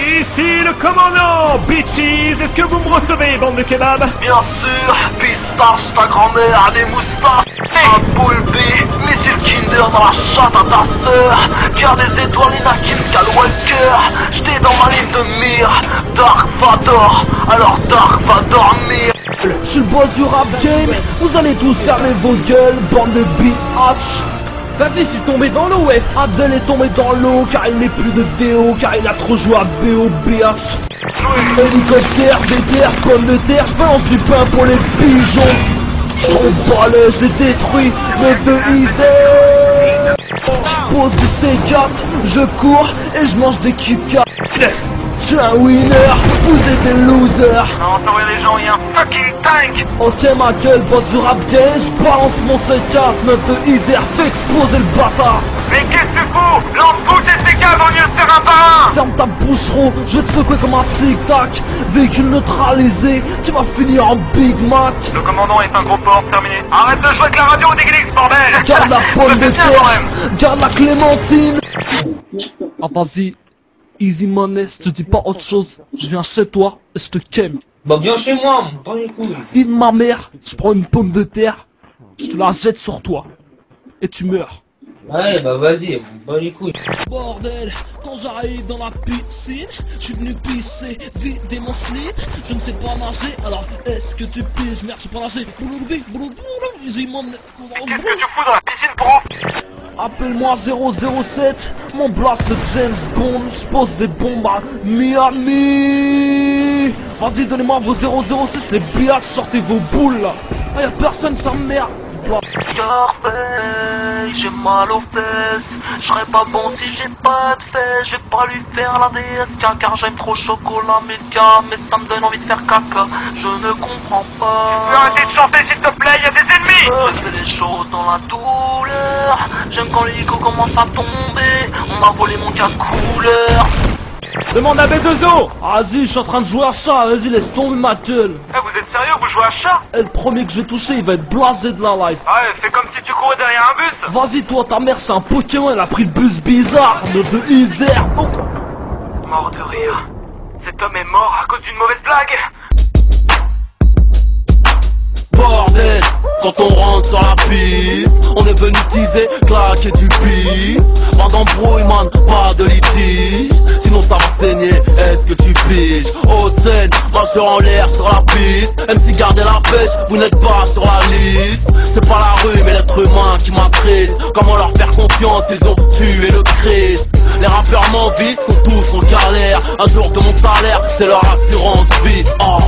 Ici le commandant, bitches. Est-ce que vous me recevez, bande de kebab? Bien sûr, pistache, ta grand-mère, les moustaches. Un boulby, missile Kinder dans la chatte à ta sœur. Guerre des étoiles, Inakin, Skywalker. J'étais dans ma ligne de mire. Dark Vador, alors Dark va dormir. Je suis le boss du rap game, vous allez tous fermer vos gueules, bande de bitch. Vas-y, je suis tombé dans l'eau, ouais. Abdel est tombé dans l'eau car il met plus de déo, car il a trop joué à BOBH. Hélicoptère, BTR, pomme de terre, je balance du pain pour les pigeons. Je tombe pas le, je les détruis, meuf de Isère. Je pose du C4, je cours et je mange des KitKat. Je suis un winner, vous êtes des losers. Non, t'as envoyé les gens, y'a un fucking tank. Ok ma gueule, boss du rap game, je balance mon C4, meuf de Isère, fais exploser le bâtard. Mais qu'est-ce que tu fous? Lance toutes tes caves au lieu de faire un par un. Ferme ta boucheron, je vais te secouer comme un tic-tac. Véhicule neutralisé, tu vas finir en Big Mac. Le commandant est un gros porc, terminé. Arrête de jouer avec la radio, Diglix, bordel. Garde la pomme de terre, garde la clémentine. Ah vas-y, easy money, je te dis pas autre chose. Je viens chez toi et je te kem. Bah viens chez moi, mon temps les couilles. Fille de ma mère, je prends une pomme de terre, je te la jette sur toi. Et tu meurs. Ouais, bah vas-y, bon les couilles. Bordel, quand j'arrive dans la piscine, je suis venu pisser, vider mon slip. Je ne sais pas nager, alors est-ce que tu piges? Merde, je sais pas nager. Easy money. Qu'est-ce que tu fous dans la piscine, bro? Appelle-moi 007, mon blast c'est James Bond, je pose des bombes à Miami. Vas-y, donnez-moi vos 006, les biatchs, sortez vos boules là. Ah, y'a personne, ça merde. Garfey, j'ai mal aux fesses. Je serais pas bon si j'ai pas de fesses. Je vais pas lui faire la DSK car j'aime trop chocolat Milka. Mais ça me donne envie de faire caca, je ne comprends pas. Tu peux arrêter de chanter s'il te plaît, y'a des ennemis. Je fais les choses dans la douleur. J'aime quand l'hélico commence à tomber. On m'a volé mon cas couleur. Demande à B2O. Vas-y, je suis en train de jouer à chat, vas-y, laisse tomber ma gueule. Eh, vous êtes sérieux, vous jouez à chat? Et le premier que je vais toucher, il va être blasé de la life. Ah ouais, fais comme si tu courais derrière un bus. Vas-y, toi, ta mère, c'est un Pokémon, elle a pris le bus bizarre de Isère. Oh. Mort de rire. Cet homme est mort à cause d'une mauvaise blague. Bordel, quand on rentre sur la piste, on est venu teaser, claquer du pif. Pas d'embrouille, man, pas de litige. Sinon ça va saigner, est-ce que tu piges? Haute scène, marcheur en l'air sur la piste. MC gardez la pêche, vous n'êtes pas sur la liste. C'est pas la rue mais l'être humain qui m'attriste. Comment leur faire confiance, ils ont tué le Christ. Les rappeurs m'envient, sont tous en galère. Un jour de mon salaire, c'est leur assurance vie. Oh.